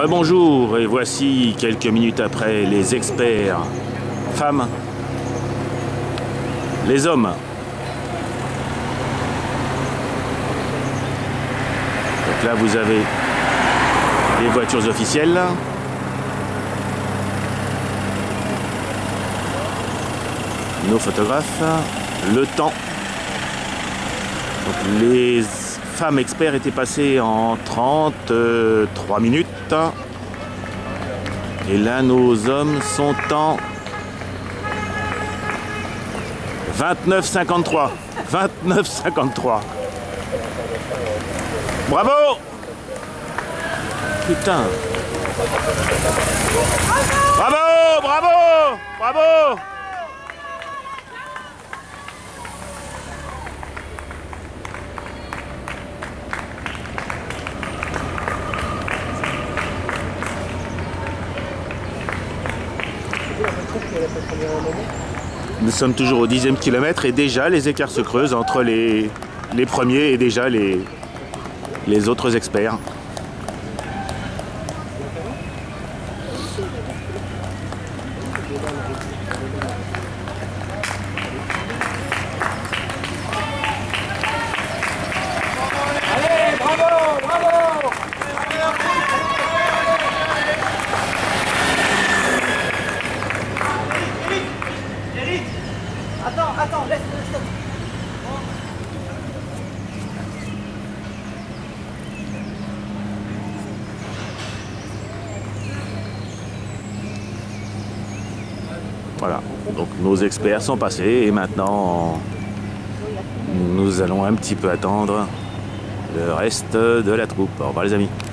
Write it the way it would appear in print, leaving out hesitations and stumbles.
Rebonjour, et voici quelques minutes après les experts femmes, les hommes. Donc là vous avez les voitures officielles. Nos photographes, le temps. Donc les femmes experts étaient passées en 33 minutes. Et là, nos hommes sont en 29,53. 29,53. Bravo! Putain! Bravo! Bravo! Bravo! Nous sommes toujours au 10e kilomètre et déjà les écarts se creusent entre les premiers et déjà les autres experts. Allez, bravo, bravo! Attends, laisse. Voilà, donc nos experts sont passés et maintenant nous allons un petit peu attendre le reste de la troupe. Au revoir les amis.